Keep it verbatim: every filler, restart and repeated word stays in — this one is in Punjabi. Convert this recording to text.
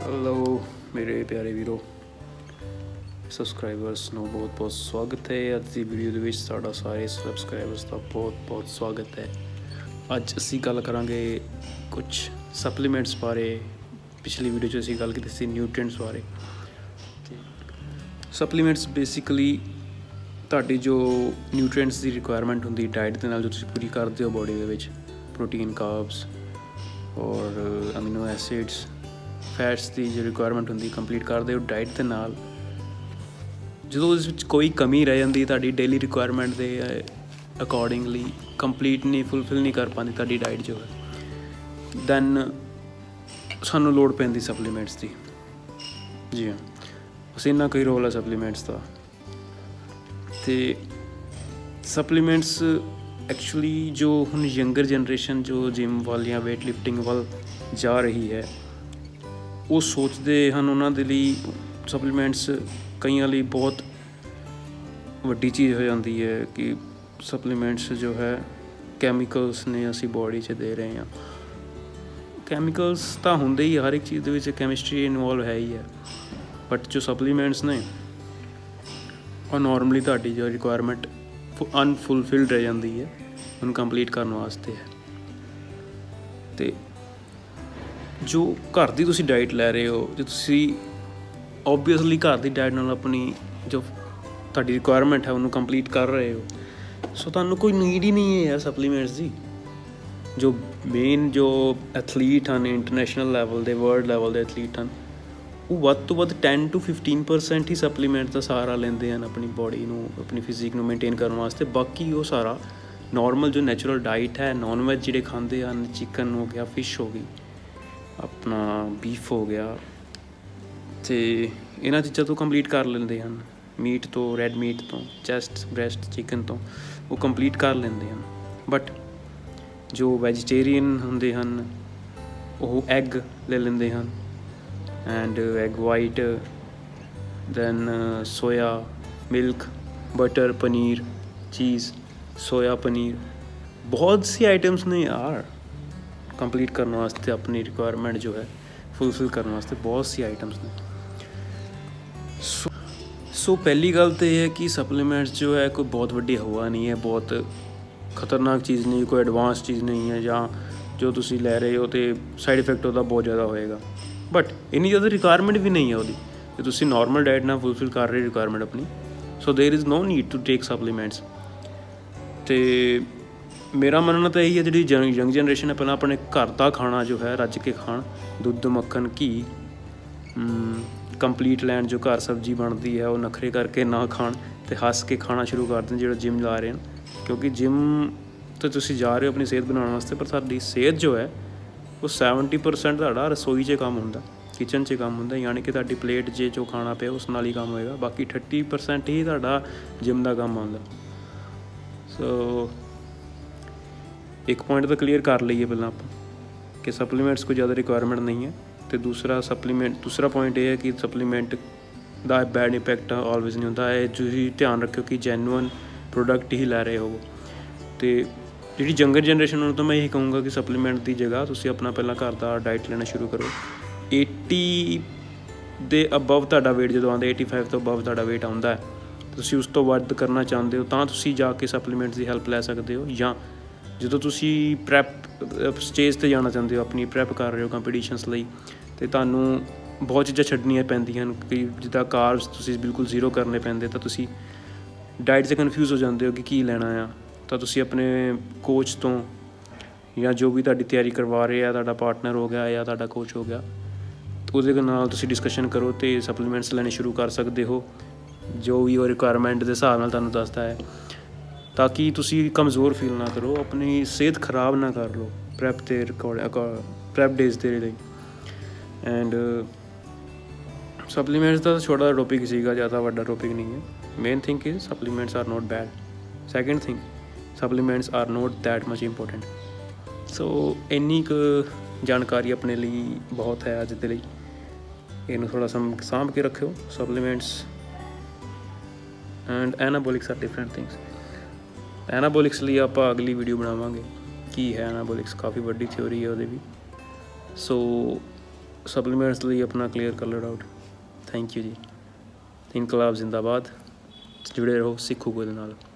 हेलो मेरे प्यारे वीरो सबसक्राइबर्स ਨੂੰ ਬਹੁਤ ਬਹੁਤ ਸਵਾਗਤ ਹੈ। ਅੱਜ ਦੀ ਵੀਡੀਓ ਦੇ ਵਿੱਚ ਤੁਹਾਡਾ ਸਾਰੇ ਸਬਸਕ੍ਰਾਈਬਰਸ ਦਾ ਬਹੁਤ ਬਹੁਤ ਸਵਾਗਤ ਹੈ। ਅੱਜ ਅਸੀਂ ਗੱਲ ਕਰਾਂਗੇ ਕੁਝ ਸਪਲੀਮੈਂਟਸ ਬਾਰੇ। ਪਿਛਲੀ ਵੀਡੀਓ 'ਚ ਅਸੀਂ ਗੱਲ ਕੀਤੀ ਸੀ ਨਿਊਟ੍ਰੀਐਂਟਸ ਬਾਰੇ। ਸਪਲੀਮੈਂਟਸ ਬੇਸਿਕਲੀ ਤੁਹਾਡੀ ਜੋ ਨਿਊਟ੍ਰੀਐਂਟਸ ਦੀ ਰਿਕੁਆਇਰਮੈਂਟ ਹੁੰਦੀ ਡਾਈਟ ਦੇ ਨਾਲ ਜੋ ਤੁਸੀਂ ਪੂਰੀ ਕਰਦੇ ਹੋ ਬੋਡੀ ਦੇ ਵਿੱਚ, ਪ੍ਰੋਟੀਨ, ਕਾਰਬਸ ਔਰ ਅਮੀਨੋ ਐਸਿਡਸ, ਫੈਟਸ ਦੀ ਜੋ ਰਿਕੁਆਇਰਮੈਂਟ ਹੁੰਦੀ ਕੰਪਲੀਟ ਕਰਦੇ ਹੋ ਡਾਈਟ ਦੇ ਨਾਲ। ਜਦੋਂ ਉਸ ਵਿੱਚ ਕੋਈ ਕਮੀ ਰਹਿ ਜਾਂਦੀ ਤੁਹਾਡੀ ਡੇਲੀ ਰਿਕੁਆਇਰਮੈਂਟ ਦੇ ਅਕੋਰਡਿੰਗਲੀ ਕੰਪਲੀਟ ਨਹੀਂ ਫੁਲਫਿਲ ਨਹੀਂ ਕਰ ਪਾਉਂਦੀ ਤੁਹਾਡੀ ਡਾਈਟ ਜੋ ਹੈ, ਦੈਨ ਸਾਨੂੰ ਲੋੜ ਪੈਂਦੀ ਸਪਲੀਮੈਂਟਸ ਦੀ। ਜੀ ਹਾਂ, ਬਸ ਇੰਨਾ ਕੋਈ ਰੋਲ ਹੈ ਸਪਲੀਮੈਂਟਸ ਦਾ। ਅਤੇ ਸਪਲੀਮੈਂਟਸ ਐਕਚੁਅਲੀ ਜੋ ਹੁਣ ਯੰਗਰ ਜਨਰੇਸ਼ਨ ਜੋ ਜਿਮ ਵੱਲ ਜਾਂ ਵੇਟ ਲਿਫਟਿੰਗ ਵੱਲ ਜਾ ਰਹੀ ਹੈ, ਉਹ ਸੋਚਦੇ ਹਨ ਉਹਨਾਂ ਦੇ ਲਈ ਸਪਲੀਮੈਂਟਸ ਕਈਆਂ ਲਈ ਬਹੁਤ ਵੱਡੀ ਚੀਜ਼ ਹੋ ਜਾਂਦੀ ਹੈ ਕਿ ਸਪਲੀਮੈਂਟਸ ਜੋ ਹੈ ਕੈਮੀਕਲਸ ਨੇ ਅਸੀਂ ਬੋਡੀ 'ਚ ਦੇ ਰਹੇ ਹਾਂ। ਕੈਮੀਕਲਸ ਤਾਂ ਹੁੰਦੇ ਹੀ, ਹਰ ਇੱਕ ਚੀਜ਼ ਦੇ ਵਿੱਚ ਕੈਮਿਸਟਰੀ ਇਨਵੋਲਵ ਹੈ ਹੀ ਹੈ, ਬਟ ਜੋ ਸਪਲੀਮੈਂਟਸ ਨੇ ਉਹ ਨੋਰਮਲੀ ਤੁਹਾਡੀ ਜੋ ਰਿਕੁਆਇਰਮੈਂਟ ਅਨਫੁਲਫਿਲਡ ਰਹਿ ਜਾਂਦੀ ਹੈ ਉਹਨੂੰ ਕੰਪਲੀਟ ਕਰਨ ਵਾਸਤੇ ਹੈ। ਅਤੇ ਜੋ ਘਰ ਦੀ ਤੁਸੀਂ ਡਾਈਟ ਲੈ ਰਹੇ ਹੋ, ਜੇ ਤੁਸੀਂ ਓਬਵੀਅਸਲੀ ਘਰ ਦੀ ਡਾਈਟ ਨਾਲ ਆਪਣੀ ਜੋ ਤੁਹਾਡੀ ਰਿਕੁਆਇਰਮੈਂਟ ਹੈ ਉਹਨੂੰ ਕੰਪਲੀਟ ਕਰ ਰਹੇ ਹੋ, ਸੋ ਤੁਹਾਨੂੰ ਕੋਈ ਨੀਡ ਹੀ ਨਹੀਂ ਹੈ ਸਪਲੀਮੈਂਟਸ ਦੀ। ਜੋ ਮੇਨ ਜੋ ਐਥਲੀਟ ਹਨ, ਇੰਟਰਨੈਸ਼ਨਲ ਲੈਵਲ ਦੇ, ਵਰਲਡ ਲੈਵਲ ਦੇ ਐਥਲੀਟ ਹਨ, ਉਹ ਵੱਧ ਤੋਂ ਵੱਧ ਟੈਨ ਟੂ ਫਿਫਟੀਨ ਪਰਸੈਂਟ ਹੀ ਸਪਲੀਮੈਂਟ ਦਾ ਸਹਾਰਾ ਲੈਂਦੇ ਹਨ ਆਪਣੀ ਬੋਡੀ ਨੂੰ, ਆਪਣੀ ਫਿਜ਼ਿਕ ਨੂੰ ਮੇਨਟੇਨ ਕਰਨ ਵਾਸਤੇ। ਬਾਕੀ ਉਹ ਸਾਰਾ ਨੋਰਮਲ ਜੋ ਨੈਚੁਰਲ ਡਾਈਟ ਹੈ, ਨੋਨ ਵੈਜ ਜਿਹੜੇ ਖਾਂਦੇ ਹਨ, ਚਿਕਨ ਹੋ ਗਿਆ, ਫਿਸ਼ ਹੋ ਗਈ, ਆਪਣਾ ਬੀਫ ਹੋ ਗਿਆ, ਅਤੇ ਇਹਨਾਂ ਚੀਜ਼ਾਂ ਤੋਂ ਕੰਪਲੀਟ ਕਰ ਲੈਂਦੇ ਹਨ। ਮੀਟ ਤੋਂ, ਰੈਡ ਮੀਟ ਤੋਂ, ਚੈਸਟ, ਬ੍ਰੈਸਟ, ਚਿਕਨ ਤੋਂ ਉਹ ਕੰਪਲੀਟ ਕਰ ਲੈਂਦੇ ਹਨ। ਬਟ ਜੋ ਵੈਜੀਟੇਰੀਅਨ ਹੁੰਦੇ ਹਨ ਉਹ ਐਗ ਲੈ ਲੈਂਦੇ ਹਨ, and egg white, then soya milk, butter, paneer, cheese, soya paneer, ਬਹੁਤ ਸੀ ਆਈਟਮਸ ਨੇ ਯਾਰ ਕੰਪਲੀਟ ਕਰਨ ਵਾਸਤੇ, ਆਪਣੀ ਰਿਕੁਆਇਰਮੈਂਟ ਜੋ ਹੈ ਫੁਲਫਿਲ ਕਰਨ ਵਾਸਤੇ ਬਹੁਤ ਸੀ ਆਈਟਮਸ ਨੇ। ਸੋ ਸੋ ਪਹਿਲੀ ਗੱਲ ਤਾਂ ਇਹ ਹੈ ਕਿ ਸਪਲੀਮੈਂਟਸ ਜੋ ਹੈ ਕੋਈ ਬਹੁਤ ਵੱਡੀ ਹਵਾ ਨਹੀਂ ਹੈ, ਬਹੁਤ ਖਤਰਨਾਕ ਚੀਜ਼ ਨਹੀਂ, ਕੋਈ ਐਡਵਾਂਸ ਚੀਜ਼ ਨਹੀਂ ਹੈ, ਜਾਂ ਜੋ ਤੁਸੀਂ ਲੈ ਰਹੇ ਹੋ ਅਤੇ ਸਾਈਡ ਇਫੈਕਟ ਉਹਦਾ ਬਹੁਤ ਜ਼ਿਆਦਾ ਹੋਏਗਾ। ਬਟ ਇੰਨੀ ਜ਼ਿਆਦਾ ਰਿਕੁਆਇਰਮੈਂਟ ਵੀ ਨਹੀਂ ਹੈ ਉਹਦੀ, ਜੇ ਤੁਸੀਂ ਨੋਰਮਲ ਡਾਈਟ ਨਾਲ ਫੁਲਫਿਲ ਕਰ ਰਹੇ ਰਿਕੁਆਇਰਮੈਂਟ ਆਪਣੀ, so there is no need to take supplements. ਅਤੇ ਮੇਰਾ ਮੰਨਣਾ ਤਾਂ ਇਹੀ ਹੈ, ਜਿਹੜੀ ਯੰਗ ਯੰਗ ਜਨਰੇਸ਼ਨ ਹੈ ਪਹਿਲਾਂ ਆਪਣੇ ਘਰ ਦਾ ਖਾਣਾ ਜੋ ਹੈ ਰੱਜ ਕੇ ਖਾਣ, ਦੁੱਧ, ਮੱਖਣ, ਘੀ ਕੰਪਲੀਟ ਲੈਣ, ਜੋ ਘਰ ਸਬਜ਼ੀ ਬਣਦੀ ਹੈ ਉਹ ਨਖਰੇ ਕਰਕੇ ਨਾ ਖਾਣ ਅਤੇ ਹੱਸ ਕੇ ਖਾਣਾ ਸ਼ੁਰੂ ਕਰ ਦੇਣ ਜਿਹੜਾ ਜਿਮ ਲਾ ਰਹੇ ਹਨ। ਕਿਉਂਕਿ ਜਿਮ 'ਤੇ ਤੁਸੀਂ ਜਾ ਰਹੇ ਹੋ ਆਪਣੀ ਸਿਹਤ ਬਣਾਉਣ ਵਾਸਤੇ, ਪਰ ਸਾਡੀ ਸਿਹਤ ਜੋ ਹੈ ਉਹ ਸੈਵਨਟੀ ਪਰਸੈਂਟ ਤੁਹਾਡਾ ਰਸੋਈ 'ਚ ਕੰਮ ਹੁੰਦਾ, ਕਿਚਨ 'ਚ ਕੰਮ ਹੁੰਦਾ, ਯਾਨੀ ਕਿ ਤੁਹਾਡੀ ਪਲੇਟ 'ਚ ਜੋ ਖਾਣਾ ਪਿਆ ਉਸ ਨਾਲ ਹੀ ਕੰਮ ਹੋਏਗਾ। ਬਾਕੀ ਥਰਟੀ ਪਰਸੈਂਟ ਹੀ ਤੁਹਾਡਾ ਜਿਮ ਦਾ ਕੰਮ ਆਉਂਦਾ। ਸੋ ਇੱਕ ਪੁਆਇੰਟ ਤਾਂ ਕਲੀਅਰ ਕਰ ਲਈਏ ਪਹਿਲਾਂ ਆਪਾਂ ਕਿ ਸਪਲੀਮੈਂਟਸ ਕੋਈ ਜ਼ਿਆਦਾ ਰਿਕੁਆਇਰਮੈਂਟ ਨਹੀਂ ਹੈ। ਅਤੇ ਦੂਸਰਾ ਸਪਲੀਮੈਂਟ ਦੂਸਰਾ ਪੁਆਇੰਟ ਇਹ ਹੈ ਕਿ ਸਪਲੀਮੈਂਟ ਦਾ ਬੈਡ ਇੰਪੈਕਟ ਆਲਵੇਜ਼ ਨਹੀਂ ਹੁੰਦਾ। ਇਹ ਤੁਸੀਂ ਧਿਆਨ ਰੱਖਿਓ ਕਿ ਜੈਨੂਅਨ ਪ੍ਰੋਡਕਟ ਹੀ ਲੈ ਰਹੇ ਹੋਵੋ। ਅਤੇ ਜਿਹੜੀ ਯੰਗਰ ਜਨਰੇਸ਼ਨ ਨੂੰ ਤਾਂ ਮੈਂ ਇਹੀ ਕਹੂੰਗਾ ਕਿ ਸਪਲੀਮੈਂਟ ਦੀ ਜਗ੍ਹਾ ਤੁਸੀਂ ਆਪਣਾ ਪਹਿਲਾਂ ਘਰ ਦਾ ਡਾਈਟ ਲੈਣਾ ਸ਼ੁਰੂ ਕਰੋ। ਏਟੀ ਦੇ ਅਬਵ ਤੁਹਾਡਾ ਵੇਟ ਜਦੋਂ ਆਉਂਦਾ, ਏਟੀ ਫਾਈਵ ਤੋਂ ਅਬਵ ਤੁਹਾਡਾ ਵੇਟ ਆਉਂਦਾ, ਤੁਸੀਂ ਉਸ ਤੋਂ ਵੱਧ ਕਰਨਾ ਚਾਹੁੰਦੇ ਹੋ ਤਾਂ ਤੁਸੀਂ ਜਾ ਕੇ ਸਪਲੀਮੈਂਟਸ ਦੀ ਹੈਲਪ ਲੈ ਸਕਦੇ ਹੋ। ਜਾਂ ਜਦੋਂ ਤੁਸੀਂ ਪ੍ਰੈਪ ਸਟੇਜ 'ਤੇ ਜਾਣਾ ਚਾਹੁੰਦੇ ਹੋ, ਆਪਣੀ ਪ੍ਰੈਪ ਕਰ ਰਹੇ ਹੋ ਕੰਪੀਟੀਸ਼ਨਸ ਲਈ, ਅਤੇ ਤੁਹਾਨੂੰ ਬਹੁਤ ਚੀਜ਼ਾਂ ਛੱਡਣੀਆਂ ਪੈਂਦੀਆਂ ਹਨ, ਕਿ ਜਿੱਦਾਂ ਕਾਰਬਸ ਤੁਸੀਂ ਬਿਲਕੁਲ ਜ਼ੀਰੋ ਕਰਨੇ ਪੈਂਦੇ, ਤਾਂ ਤੁਸੀਂ ਡਾਈਟ 'ਚ ਕਨਫਿਊਜ਼ ਹੋ ਜਾਂਦੇ ਹੋ ਕਿ ਕੀ ਲੈਣਾ ਆ। ਤਾਂ ਤੁਸੀਂ ਆਪਣੇ ਕੋਚ ਤੋਂ ਜਾਂ ਜੋ ਵੀ ਤੁਹਾਡੀ ਤਿਆਰੀ ਕਰਵਾ ਰਹੇ ਆ, ਤੁਹਾਡਾ ਪਾਰਟਨਰ ਹੋ ਗਿਆ ਜਾਂ ਤੁਹਾਡਾ ਕੋਚ ਹੋ ਗਿਆ, ਉਹਦੇ ਨਾਲ ਤੁਸੀਂ ਡਿਸਕਸ਼ਨ ਕਰੋ ਅਤੇ ਸਪਲੀਮੈਂਟਸ ਲੈਣੇ ਸ਼ੁਰੂ ਕਰ ਸਕਦੇ ਹੋ, ਜੋ ਵੀ ਉਹ ਰਿਕੁਆਇਰਮੈਂਟ ਦੇ ਹਿਸਾਬ ਨਾਲ ਤੁਹਾਨੂੰ ਦੱਸਦਾ ਹੈ, ਤਾਂ ਕਿ ਤੁਸੀਂ ਕਮਜ਼ੋਰ ਫੀਲ ਨਾ ਕਰੋ, ਆਪਣੀ ਸਿਹਤ ਖਰਾਬ ਨਾ ਕਰ ਲਓ ਪ੍ਰੈਪ ਦੇ ਰਿਕਾਰਡ ਪ੍ਰੈਪ ਡੇਜ਼ ਦੇ ਲਈ। ਐਂਡ ਸਪਲੀਮੈਂਟਸ ਦਾ ਛੋਟਾ ਜਿਹਾ ਟੋਪਿਕ ਸੀਗਾ, ਜ਼ਿਆਦਾ ਵੱਡਾ ਟੋਪਿਕ ਨਹੀਂ ਹੈ। Main thing is supplements are not bad. Second thing, supplements are not that much important. So ਇੰਨੀ ਕੁ ਜਾਣਕਾਰੀ ਆਪਣੇ ਲਈ ਬਹੁਤ ਹੈ ਅੱਜ ਦੇ ਲਈ। ਇਹਨੂੰ ਥੋੜ੍ਹਾ ਸਮ ਸਾਂਭ ਕੇ ਰੱਖਿਓ। Supplements and anabolics are different things. Anabolics ਲਈ ਆਪਾਂ ਅਗਲੀ ਵੀਡੀਓ ਬਣਾਵਾਂਗੇ, ਕੀ ਹੈ ਐਨਾਬੋਲਿਕਸ, ਕਾਫੀ ਵੱਡੀ ਥਿਊਰੀ ਹੈ ਉਹਦੀ ਵੀ। ਸੋ ਸਪਲੀਮੈਂਟਸ ਲਈ ਆਪਣਾ ਕਲੀਅਰ ਕਰ ਲਓ ਡਾਊਟ। ਥੈਂਕ ਯੂ ਜੀ। ਇਨਕਲਾਬ ਜ਼ਿੰਦਾਬਾਦ। ਜੁੜੇ ਰਹੋ ਸਿੱਖੂ ਦੇ ਨਾਲ।